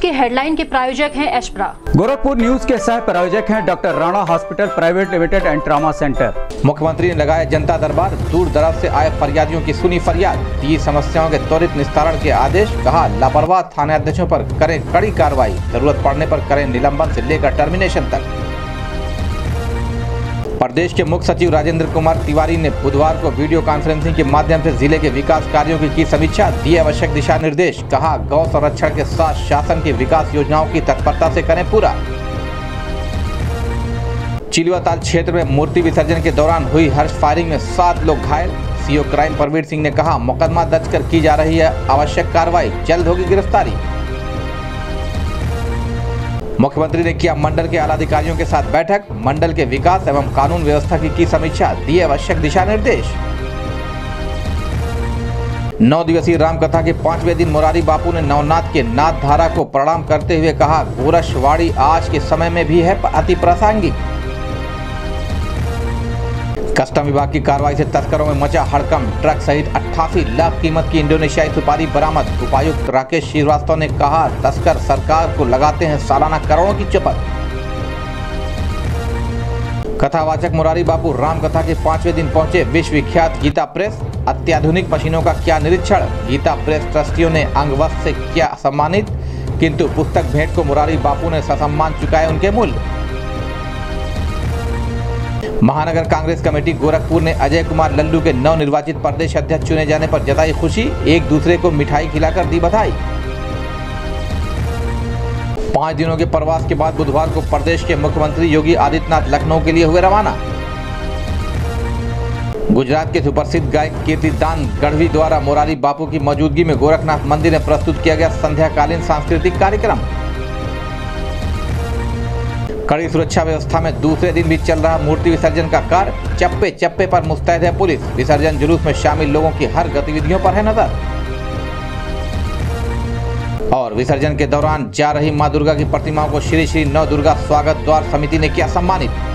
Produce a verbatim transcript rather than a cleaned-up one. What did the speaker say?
के हेडलाइन के प्रायोजक हैं एशप्रा। गोरखपुर न्यूज के सह प्रायोजक हैं doctor Rana hospital private limited and trauma centre. मुख्यमंत्री ने लगाया जनता दरबार, दूर दराज से आए फरियादियों की सुनी फरियाद, दी समस्याओं के त्वरित निस्तारण के आदेश। कहा लापरवाह थानाध्यक्षों पर करें कड़ी कार्रवाई, जरूरत पड़ने पर करें निलंबन से लेकर टर्मिनेशन तक। प्रदेश के मुख्य सचिव राजेंद्र कुमार तिवारी ने बुधवार को वीडियो कॉन्फ्रेंसिंग के माध्यम से जिले के विकास कार्यों की की समीक्षा, दिए आवश्यक दिशा निर्देश। कहा गौ संरक्षण के साथ शासन की विकास योजनाओं की तत्परता से करें पूरा। चिलवाताल क्षेत्र में मूर्ति विसर्जन के दौरान हुई हर्ष फायरिंग में सात लोग घायल। सीओ क्राइम परमवीर सिंह ने कहा मुकदमा दर्ज कर की जा रही है आवश्यक कार्रवाई, जल्द होगी गिरफ्तारी। मुख्यमंत्री ने किया मंडल के आलाधिकारियों के साथ बैठक, मंडल के विकास एवं कानून व्यवस्था की की समीक्षा, दिए आवश्यक दिशा निर्देश। नौ दिवसीय रामकथा के पांचवें दिन मुरारी बापू ने नवनाथ के नाथ धारा को प्रणाम करते हुए कहा गोरक्षवाड़ी आज के समय में भी है अति प्रासंगिक। कस्टम विभाग की कार्रवाई से तस्करों में मचा हड़कंप, ट्रक सहित अट्ठासी लाख कीमत की इंडोनेशियाई सुपारी बरामद। उपायुक्त राकेश श्रीवास्तव ने कहा तस्कर सरकार को लगाते हैं सालाना करोड़ों की चपत। कथावाचक मुरारी बापू रामकथा के पांचवें दिन पहुंचे विश्व विख्यात गीता प्रेस, अत्याधुनिक मशीनों का क्या निरीक्षण। गीता प्रेस ट्रस्टियों ने अंगवस्त्र से किया सम्मानित, किंतु पुस्तक भेंट को मुरारी बापू ने ससम्मान चुकाए उनके मूल्य। महानगर कांग्रेस कमेटी गोरखपुर ने अजय कुमार लल्लू के नवनिर्वाचित प्रदेश अध्यक्ष चुने जाने पर जताई खुशी, एक दूसरे को मिठाई खिलाकर दी बधाई। पांच दिनों के प्रवास के बाद बुधवार को प्रदेश के मुख्यमंत्री योगी आदित्यनाथ लखनऊ के लिए हुए रवाना। गुजरात के सुप्रसिद्ध गायक कीर्तिदान गढ़वी द्वारा मुरारी बापू की मौजूदगी में गोरखनाथ मंदिर में प्रस्तुत किया गया संध्याकालीन सांस्कृतिक कार्यक्रम। कड़ी सुरक्षा व्यवस्था में दूसरे दिन भी चल रहा मूर्ति विसर्जन का कार्य, चप्पे चप्पे पर मुस्तैद है पुलिस। विसर्जन जुलूस में शामिल लोगों की हर गतिविधियों पर है नजर। और विसर्जन के दौरान जा रही मां दुर्गा की प्रतिमाओं को श्री श्री नव दुर्गा स्वागत द्वार समिति ने किया सम्मानित।